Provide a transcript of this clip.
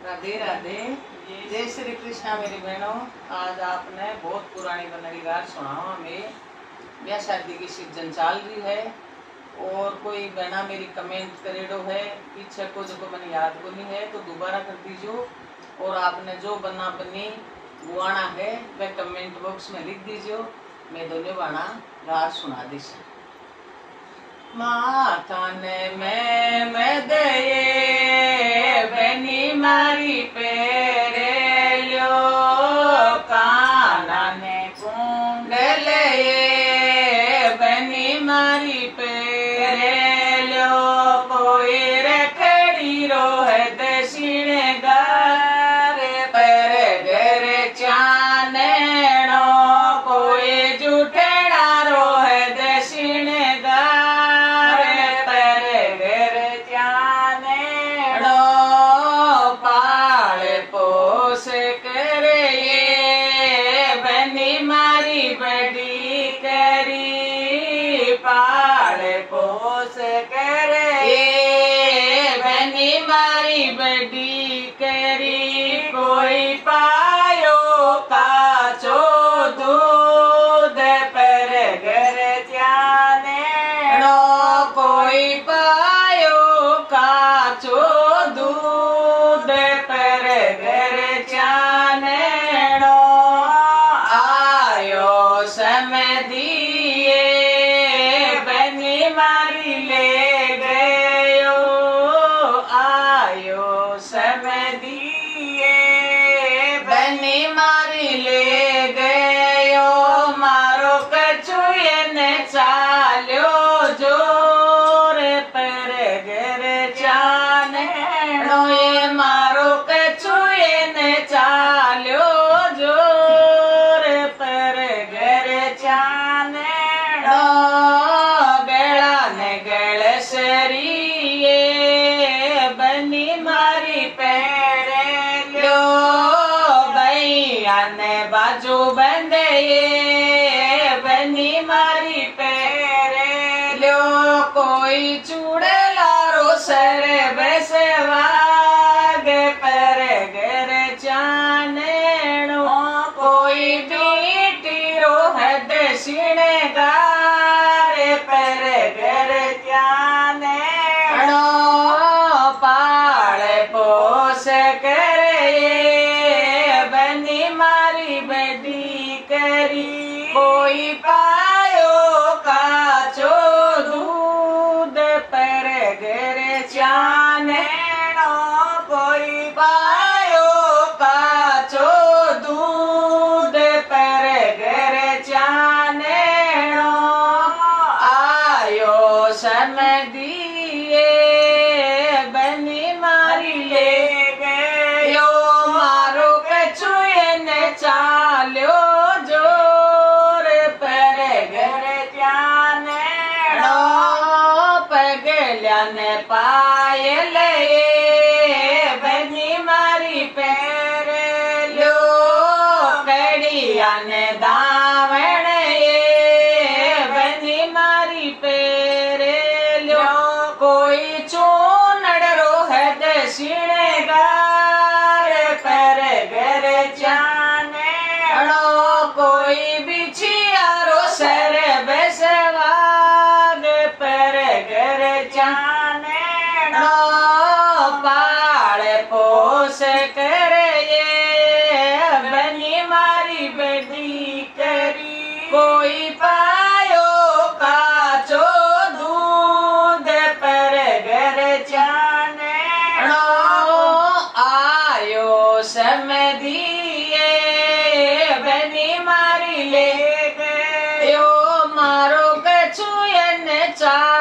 राधे राधे। जय श्री कृष्णा मेरी बहनों। आज आपने बहुत पुरानी बनरी गार सुनाओ। हमें ब्याह शादी की सीजन चल रही है और कोई बहना मेरी कमेंट करेडो है पीछे को जो मैंने याद को नहीं है तो दोबारा कर दीजिए। और आपने जो बना बनी बुआना है वह कमेंट बॉक्स में लिख दीजिए। मैं दोनों बाना गार सुना दीजिए। माथा ने मैं दे बनी मारी पेरे लो काना ने कुंडल बनी मारी पेरे लो कोई रखड़ी रो है दक्षिण गार पर घर चाने कोई जुठेड़ा रो है दक्षिण पाल पोस करे बनी मारी बड़ी करी कोई पायो काचो दूध पर घर जाने कोई पायो काचो दूध पर घर जाने आयो समय दिए मारी ले गयो आयो समय दिए बनी मारी ले गयो मारो कछुए ने चालो जोर पर घर जाने ये मारो कछुए ने चालो जोर पर घर जाने बनी मारी पैरे लो भैया ने बाजू बंदे बनी मारी पैरे लो कोई चूड़ला रो सर बसवाग पर घर जाने कोई बेटी रो है दक्षिण गार पर घर जाने पाल पोस करे बनी मारी बड़ी करी कोई पायो काचो दूध पर घर जाने कोई पायो काचो दूध पर घर जाने आयो समय दिए बनी मारी ले गयो मारो कछुए ने चालो जोर पर घर जाने पगलिया ने पायल बनी मारी पैर लो कड़िया ने दावण बनी मारी पैर लो कोई चूनड़ रो है दक्षिण गार पर घर जाने कोई बिछिया रो सर बसवाग पर घर जाने पाल पोस करे बनी मारी बड़ी करी कोई पायो काचो दूध पर घर जाने आयो समय दिए बनी मारी ले गयो मारो कछुए ने चा